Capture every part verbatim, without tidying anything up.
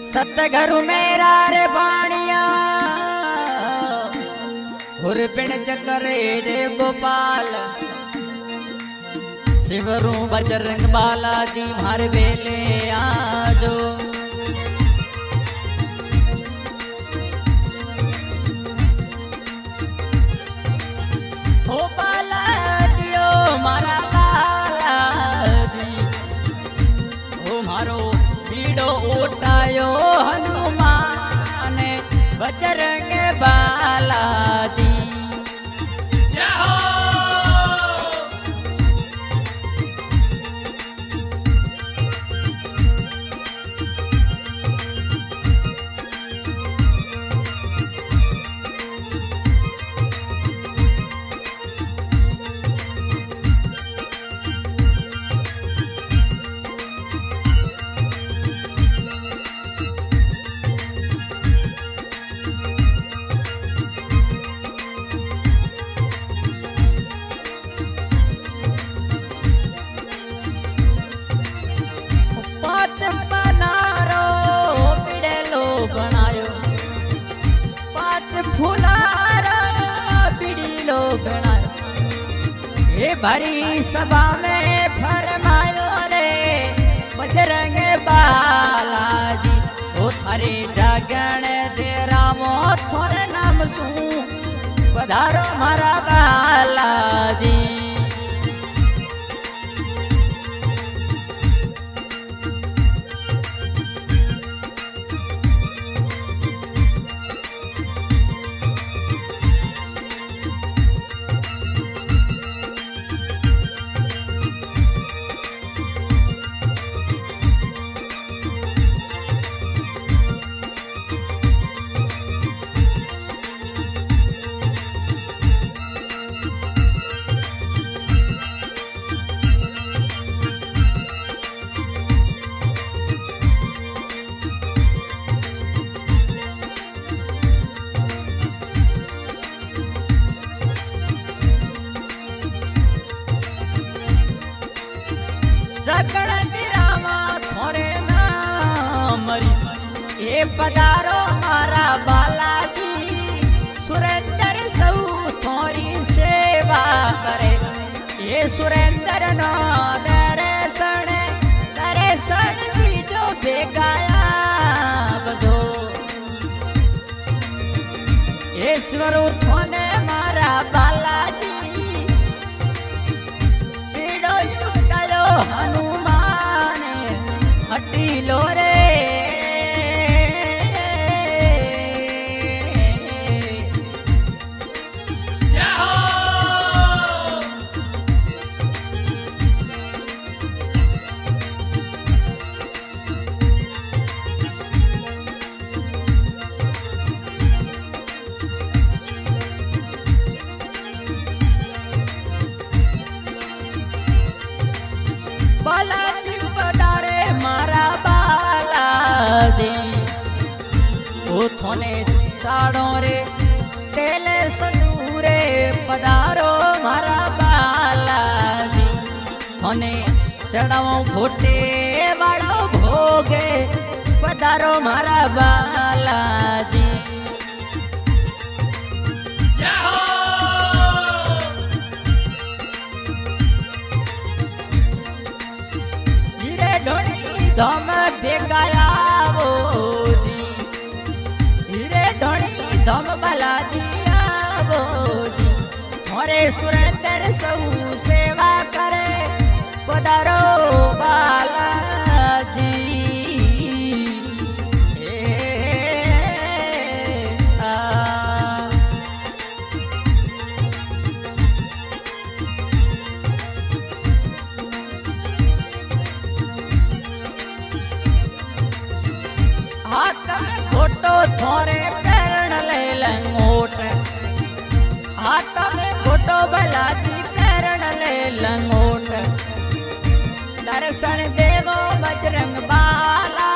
सतगुरु मेरा रे बाणिया हुर पिण चकरे दे गोपाल शिवरू बजरंग बालाजी मार बेले आजो ओ बालाजी ओ मारा बालाजी ओ मारो बीड़ो उठायो हनुमान बजरंग बालाजी भरी सभा में फरमायो रे बजरंग बालाजी ओ थारे जागण दे रामो थोरे नाम सू पधारो मारा बालाजी ए पधारो मारा बालाजी सुरेंद्र सऊ थोरी सेवा करे ये सुरेंद्र नो दर्शन दर्शन जी जो बेगाया बधो ईश्वर थोने मारा बालाजी पीड़ो जुटायो हनुमान हटी लो रे बालाजी पधारे मारा बालाजी ओ थोने चाड़ो रे तेले संदूरे पधारो मारा बालाजी थोने चढ़ाओ भोटे वाड़ो भोगे पधारो मारा बालाजी धम बेगाया वो जी हीरे ढोणी धम बालाजी आवो जी थोरे सुरेंद्र सऊ सेवा करे पधारो बालाजी हाथ में फोटो थोरे पैरण ले लंगोट हाथ में फोटो बालाजी पैरण ले लंगोट दर्शन देवो बजरंग बाला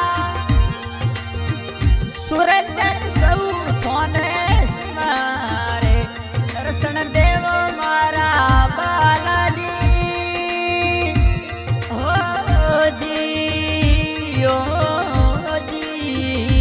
सुरेंद्र सऊ थोने सिमारे दर्शन देवो मारा बालाजी हो जी ओ जी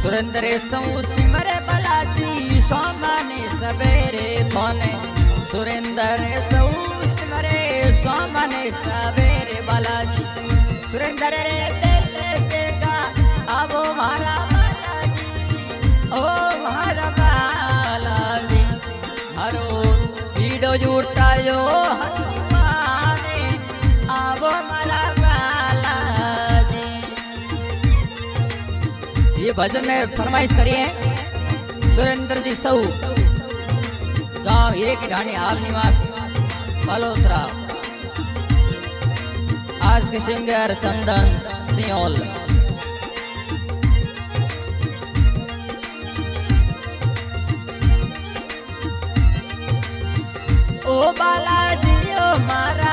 सुरेंद्र सौ सिमरे बालाजी सोमने सवेरे थोने सुरेंद्र सौ सिमरे सोमने सवेरे बालाजी सुरेंद्र रे दिल देगा अब मारा बालाजी ओ मारा बालाजी हरो पीड़ो जुटायो हनुमाने अब मारा बालाजी। ये भजन में फरमाइश करिए सुरेंद्र जी सऊ गांव हीरे की ढाणी हाल निवास बालोतरा आज के सिंगर चंदन सिंहल। ओ बालाजी ओ मारा